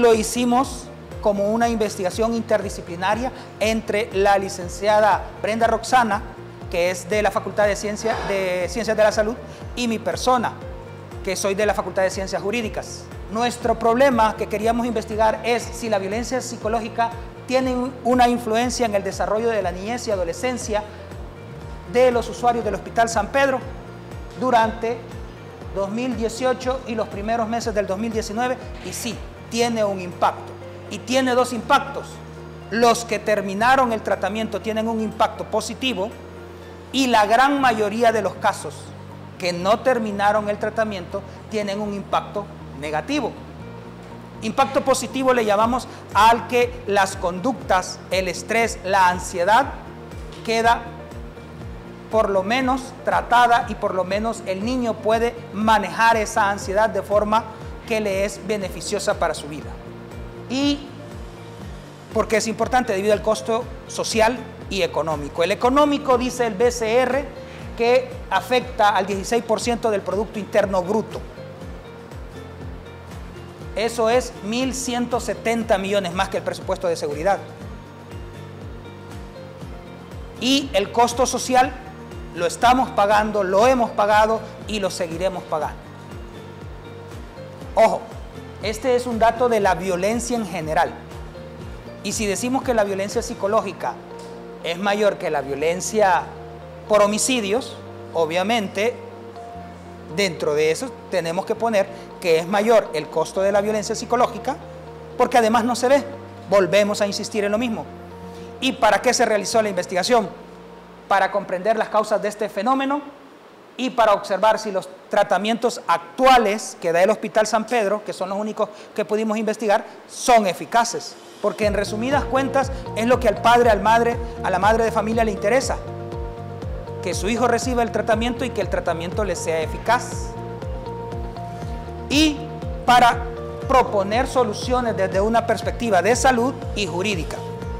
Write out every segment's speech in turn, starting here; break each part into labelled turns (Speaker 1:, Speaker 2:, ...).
Speaker 1: lo hicimos como una investigación interdisciplinaria entre la licenciada Brenda Roxana, que es de la Facultad de Ciencias de la Salud, y mi persona, que soy de la Facultad de Ciencias Jurídicas. Nuestro problema que queríamos investigar es si la violencia psicológica tiene una influencia en el desarrollo de la niñez y adolescencia de los usuarios del Hospital San Pedro durante 2018 y los primeros meses del 2019, y sí, tiene un impacto. Y tiene dos impactos. Los que terminaron el tratamiento tienen un impacto positivo, y la gran mayoría de los casos que no terminaron el tratamiento tienen un impacto negativo. Impacto positivo le llamamos al que las conductas, el estrés, la ansiedad queda por lo menos tratada, y por lo menos el niño puede manejar esa ansiedad de forma que le es beneficiosa para su vida. Y porque es importante debido al costo social y económico. El económico, dice el BCR, que afecta al 16% del Producto Interno Bruto. Eso es 1.170 millones más que el presupuesto de seguridad. Y el costo social lo estamos pagando, lo hemos pagado y lo seguiremos pagando. Ojo, este es un dato de la violencia en general. Y si decimos que la violencia psicológica es mayor que la violencia por homicidios, obviamente dentro de eso tenemos que poner que es mayor el costo de la violencia psicológica, porque además no se ve. Volvemos a insistir en lo mismo. ¿Y para qué se realizó la investigación? Para comprender las causas de este fenómeno y para observar si los tratamientos actuales que da el Hospital San Pedro, que son los únicos que pudimos investigar, son eficaces. Porque en resumidas cuentas es lo que al padre, a la madre de familia le interesa: que su hijo reciba el tratamiento y que el tratamiento le sea eficaz. Y para proponer soluciones desde una perspectiva de salud y jurídica.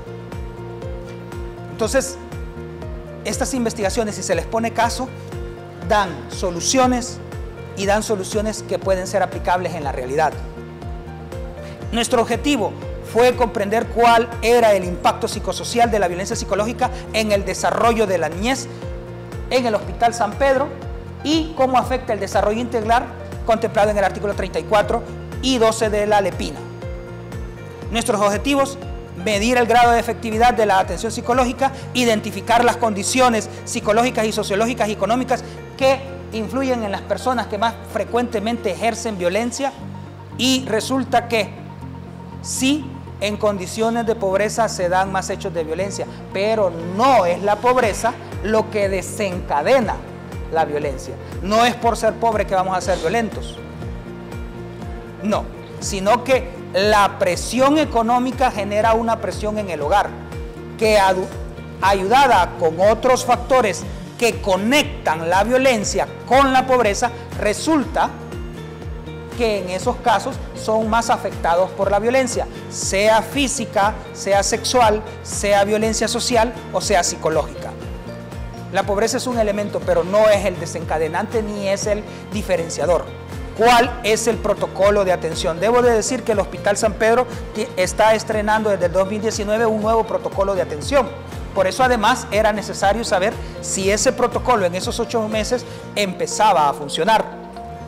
Speaker 1: Entonces, estas investigaciones, si se les pone caso, dan soluciones, y dan soluciones que pueden ser aplicables en la realidad. Nuestro objetivo fue comprender cuál era el impacto psicosocial de la violencia psicológica en el desarrollo de la niñez en el Hospital San Pedro y cómo afecta el desarrollo integral contemplado en el artículo 34 y 12 de la LEPINA. Nuestros objetivos: medir el grado de efectividad de la atención psicológica, identificar las condiciones psicológicas y sociológicas y económicas que influyen en las personas que más frecuentemente ejercen violencia, y resulta que sí, en condiciones de pobreza se dan más hechos de violencia, pero no es la pobreza lo que desencadena la violencia. No es por ser pobre que vamos a ser violentos. No, sino que la presión económica genera una presión en el hogar, que ayudada con otros factores que conectan la violencia con la pobreza, resulta que en esos casos son más afectados por la violencia, sea física, sea sexual, sea violencia social o sea psicológica. La pobreza es un elemento, pero no es el desencadenante ni es el diferenciador. ¿Cuál es el protocolo de atención? Debo de decir que el Hospital San Pedro está estrenando desde el 2019 un nuevo protocolo de atención. Por eso además era necesario saber si ese protocolo en esos 8 meses empezaba a funcionar.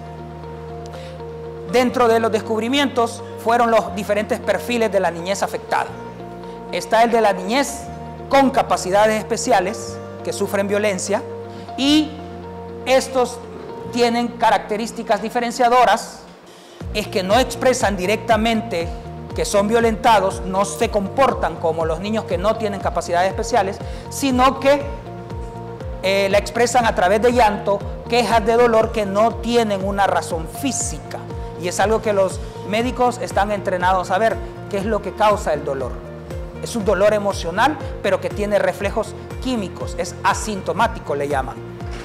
Speaker 1: Dentro de los descubrimientos fueron los diferentes perfiles de la niñez afectada. Está el de la niñez con capacidades especiales que sufren violencia, y estos tienen características diferenciadoras, es que no expresan directamente que son violentados, no se comportan como los niños que no tienen capacidades especiales, sino que la expresan a través de llanto, quejas de dolor que no tienen una razón física. Y es algo que los médicos están entrenados a ver, qué es lo que causa el dolor. Es un dolor emocional, pero que tiene reflejos químicos, es asintomático, le llaman.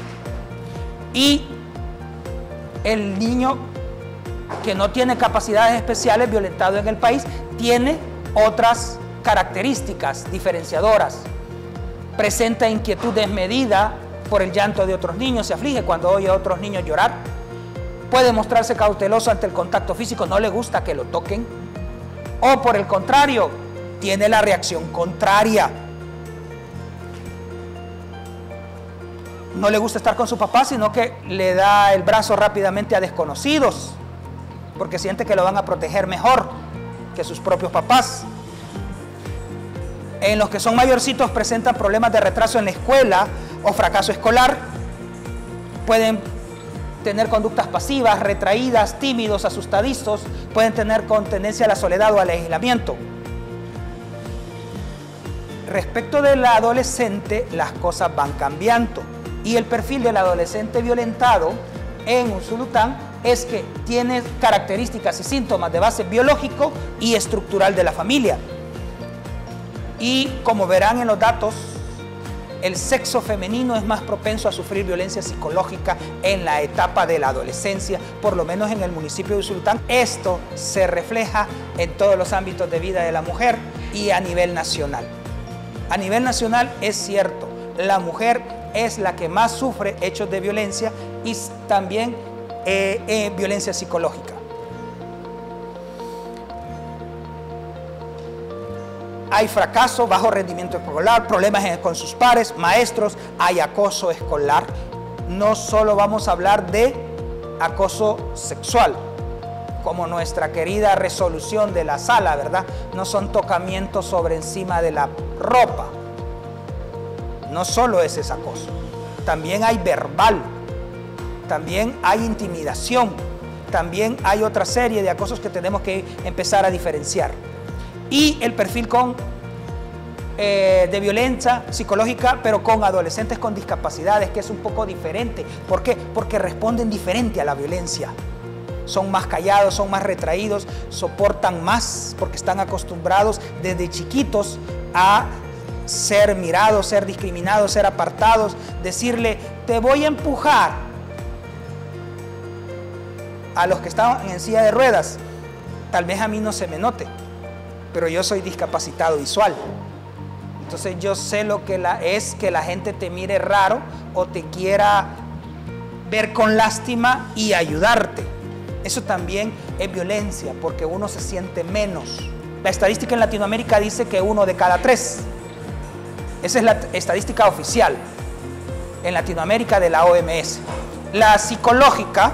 Speaker 1: Y el niño que no tiene capacidades especiales violentado en el país tiene otras características diferenciadoras. Presenta inquietud desmedida por el llanto de otros niños, se aflige cuando oye a otros niños llorar. Puede mostrarse cauteloso ante el contacto físico, no le gusta que lo toquen. O por el contrario, tiene la reacción contraria. No le gusta estar con su papá, sino que le da el brazo rápidamente a desconocidos, porque siente que lo van a proteger mejor que sus propios papás. En los que son mayorcitos presentan problemas de retraso en la escuela o fracaso escolar. Pueden tener conductas pasivas, retraídas, tímidos, asustadizos. Pueden tener con tendencia a la soledad o al aislamiento. Respecto del adolescente, las cosas van cambiando. Y el perfil del adolescente violentado en Usulután es que tiene características y síntomas de base biológico y estructural de la familia. Y como verán en los datos, el sexo femenino es más propenso a sufrir violencia psicológica en la etapa de la adolescencia, por lo menos en el municipio de Usulután. Esto se refleja en todos los ámbitos de vida de la mujer y a nivel nacional. A nivel nacional es cierto, la mujer es la que más sufre hechos de violencia y también violencia psicológica. Hay fracaso, bajo rendimiento escolar, problemas con sus pares, maestros, hay acoso escolar. No solo vamos a hablar de acoso sexual, como nuestra querida resolución de la sala, ¿verdad? No son tocamientos sobre encima de la ropa. No solo es ese acoso, también hay verbal, también hay intimidación, también hay otra serie de acosos que tenemos que empezar a diferenciar. Y el perfil de violencia psicológica, pero con adolescentes con discapacidades, que es un poco diferente. ¿Por qué? Porque responden diferente a la violencia. Son más callados, son más retraídos, soportan más porque están acostumbrados desde chiquitos a ser mirados, ser discriminados, ser apartados, decirle, te voy a empujar. A los que estaban en silla de ruedas, tal vez a mí no se me note, pero yo soy discapacitado visual. Entonces yo sé lo que es que la gente te mire raro o te quiera ver con lástima y ayudarte. Eso también es violencia, porque uno se siente menos. La estadística en Latinoamérica dice que 1 de cada 3. Esa es la estadística oficial en Latinoamérica de la OMS. La psicológica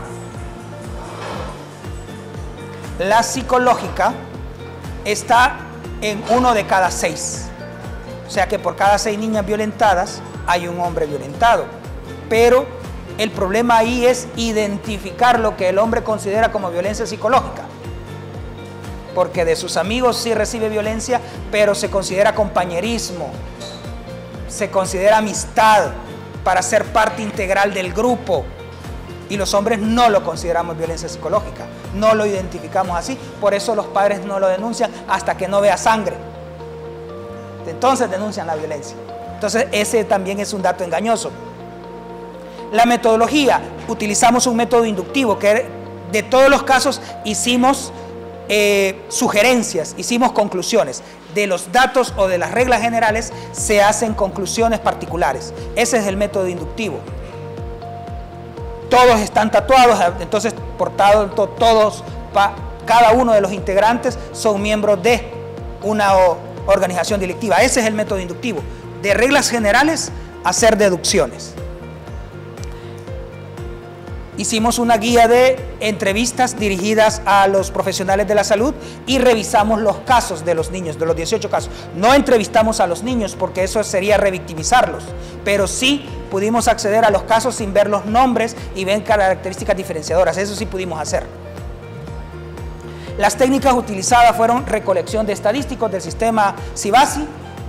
Speaker 1: está en 1 de cada 6. O sea que por cada 6 niñas violentadas hay un hombre violentado. Pero el problema ahí es identificar lo que el hombre considera como violencia psicológica. Porque de sus amigos sí recibe violencia, pero se considera compañerismo, se considera amistad para ser parte integral del grupo. Y los hombres no lo consideramos violencia psicológica, no lo identificamos así. Por eso los padres no lo denuncian hasta que no vea sangre. Entonces denuncian la violencia. Entonces ese también es un dato engañoso. La metodología, utilizamos un método inductivo que de todos los casos hicimos sugerencias, hicimos conclusiones. De los datos o de las reglas generales se hacen conclusiones particulares. Ese es el método inductivo. Todos están tatuados, entonces por tanto cada uno de los integrantes son miembros de una organización delictiva. Ese es el método inductivo. De reglas generales, hacer deducciones. Hicimos una guía de entrevistas dirigidas a los profesionales de la salud y revisamos los casos de los niños, de los 18 casos. No entrevistamos a los niños porque eso sería revictimizarlos, pero sí pudimos acceder a los casos sin ver los nombres y ver características diferenciadoras. Eso sí pudimos hacer. Las técnicas utilizadas fueron recolección de estadísticos del sistema SIVASI,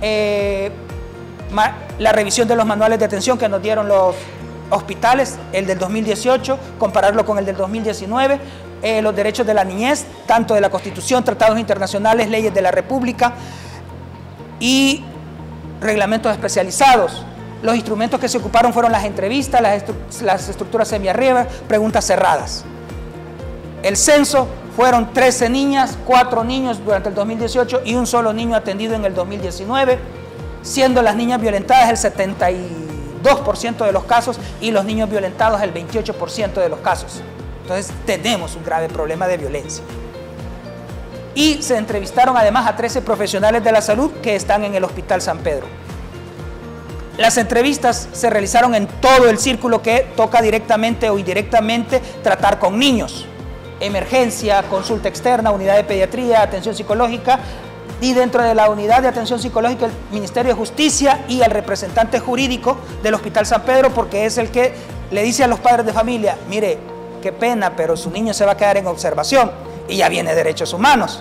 Speaker 1: la revisión de los manuales de atención que nos dieron los hospitales, el del 2018, compararlo con el del 2019, los derechos de la niñez, tanto de la Constitución, tratados internacionales, leyes de la República y reglamentos especializados. Los instrumentos que se ocuparon fueron las entrevistas, las estructuras semiarrivas, preguntas cerradas. El censo fueron 13 niñas, 4 niños durante el 2018 y un solo niño atendido en el 2019, siendo las niñas violentadas el 72% de los casos y los niños violentados el 28% de los casos. Entonces tenemos un grave problema de violencia. y se entrevistaron además a 13 profesionales de la salud que están en el Hospital San Pedro. Las entrevistas se realizaron en todo el círculo que toca directamente o indirectamente tratar con niños. Emergencia, consulta externa, unidad de pediatría, atención psicológica, y dentro de la unidad de atención psicológica el Ministerio de Justicia y el representante jurídico del Hospital San Pedro, porque es el que le dice a los padres de familia, mire, qué pena, pero su niño se va a quedar en observación, y ya viene Derechos Humanos,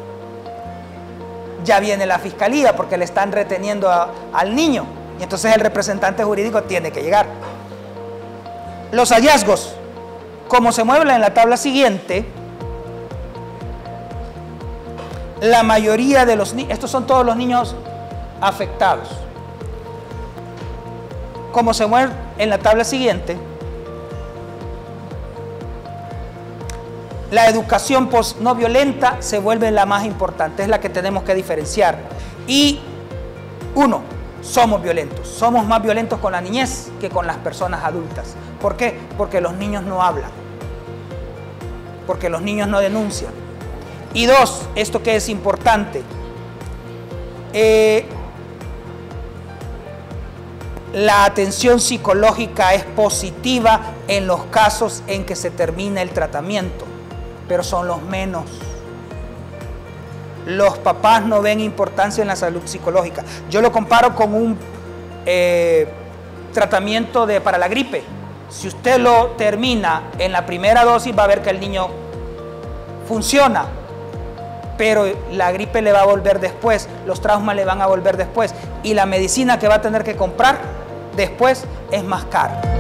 Speaker 1: ya viene la Fiscalía porque le están reteniendo al niño, y entonces el representante jurídico tiene que llegar. Los hallazgos, como se mueven en la tabla siguiente, la mayoría de los niños, estos son todos los niños afectados. Como se mueve en la tabla siguiente, la educación no violenta se vuelve la más importante, es la que tenemos que diferenciar. Y uno, somos violentos, somos más violentos con la niñez que con las personas adultas. ¿Por qué? Porque los niños no hablan, porque los niños no denuncian. Y dos, esto que es importante, la atención psicológica es positiva en los casos en que se termina el tratamiento, pero son los menos. Los papás no ven importancia en la salud psicológica. Yo lo comparo con un tratamiento para la gripe. Si usted lo termina en la primera dosis, va a ver que el niño funciona, pero la gripe le va a volver después, los traumas le van a volver después, y la medicina que va a tener que comprar después es más cara.